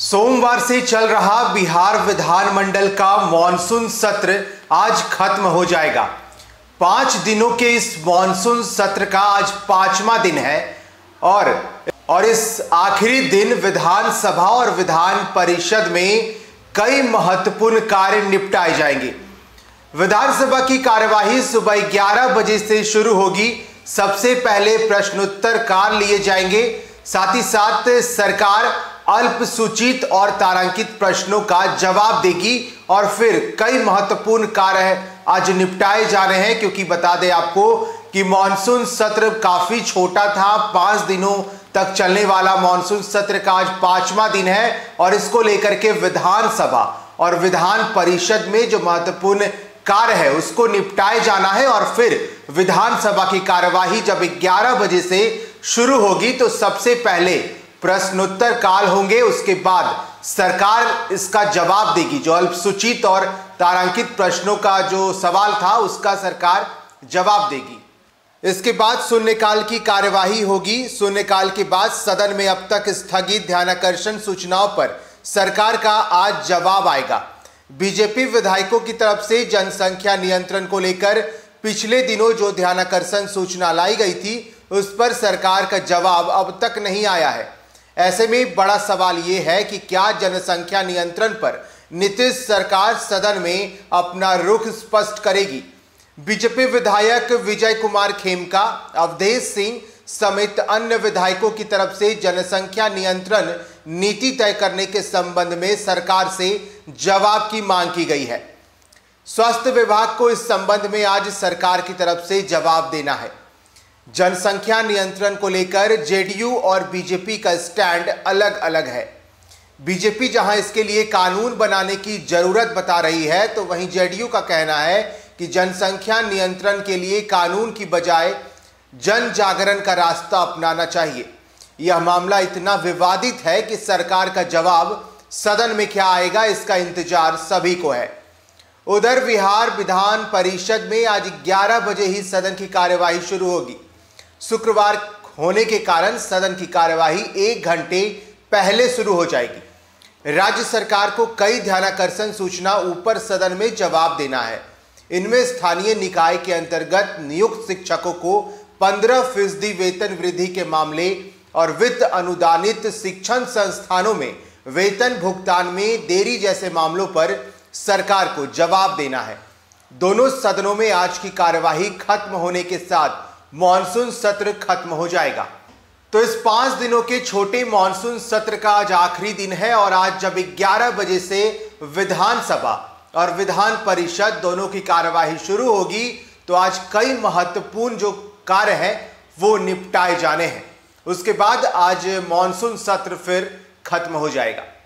सोमवार से चल रहा बिहार विधानमंडल का मॉनसून सत्र आज खत्म हो जाएगा। 5 दिनों के इस मॉनसून सत्र का आज 5वां दिन है और इस आखिरी दिन विधानसभा और विधान परिषद में कई महत्वपूर्ण कार्य निपटाए जाएंगे। विधानसभा की कार्यवाही सुबह 11 बजे से शुरू होगी। सबसे पहले प्रश्नोत्तर काल लिए जाएंगे। साथ ही साथ सरकार अल्पसूचित और तारांकित प्रश्नों का जवाब देगी और फिर कई महत्वपूर्ण कार्य आज निपटाए जा रहे हैं, क्योंकि बता दें आपको कि मॉनसून सत्र काफी छोटा था। 5 दिनों तक चलने वाला मॉनसून सत्र का आज 5वां दिन है और इसको लेकर के विधानसभा और विधान परिषद में जो महत्वपूर्ण कार्य है उसको निपटाए जाना है। और फिर विधानसभा की कार्यवाही जब 11 बजे से शुरू होगी तो सबसे पहले प्रश्नोत्तर काल होंगे, उसके बाद सरकार इसका जवाब देगी। जो अल्पसूचित और तारांकित प्रश्नों का जो सवाल था उसका सरकार जवाब देगी। इसके बाद शून्यकाल की कार्यवाही होगी। शून्यकाल के बाद सदन में अब तक स्थगित ध्यानाकर्षण सूचनाओं पर सरकार का आज जवाब आएगा। बीजेपी विधायकों की तरफ से जनसंख्या नियंत्रण को लेकर पिछले दिनों जो ध्यानाकर्षण सूचना लाई गई थी उस पर सरकार का जवाब अब तक नहीं आया है। ऐसे में बड़ा सवाल यह है कि क्या जनसंख्या नियंत्रण पर नीतीश सरकार सदन में अपना रुख स्पष्ट करेगी। बीजेपी विधायक विजय कुमार खेमका, अवधेश सिंह समेत अन्य विधायकों की तरफ से जनसंख्या नियंत्रण नीति तय करने के संबंध में सरकार से जवाब की मांग की गई है। स्वास्थ्य विभाग को इस संबंध में आज सरकार की तरफ से जवाब देना है। जनसंख्या नियंत्रण को लेकर जेडीयू और बीजेपी का स्टैंड अलग अलग है। बीजेपी जहां इसके लिए कानून बनाने की जरूरत बता रही है, तो वहीं जेडीयू का कहना है कि जनसंख्या नियंत्रण के लिए कानून की बजाय जन जागरण का रास्ता अपनाना चाहिए। यह मामला इतना विवादित है कि सरकार का जवाब सदन में क्या आएगा इसका इंतजार सभी को है। उधर बिहार विधान परिषद में आज 11 बजे ही सदन की कार्यवाही शुरू होगी। शुक्रवार होने के कारण सदन की कार्यवाही 1 घंटे पहले शुरू हो जाएगी। राज्य सरकार को कई ध्यानाकर्षण सूचना ऊपर सदन में जवाब देना है। इनमें स्थानीय निकाय के अंतर्गत नियुक्त शिक्षकों को 15% वेतन वृद्धि के मामले और वित्त अनुदानित शिक्षण संस्थानों में वेतन भुगतान में देरी जैसे मामलों पर सरकार को जवाब देना है। दोनों सदनों में आज की कार्यवाही खत्म होने के साथ मॉनसून सत्र खत्म हो जाएगा। तो इस 5 दिनों के छोटे मॉनसून सत्र का आज आखिरी दिन है और आज जब 11 बजे से विधानसभा और विधान परिषद दोनों की कार्यवाही शुरू होगी तो आज कई महत्वपूर्ण जो कार्य हैं वो निपटाए जाने हैं। उसके बाद आज मॉनसून सत्र फिर खत्म हो जाएगा।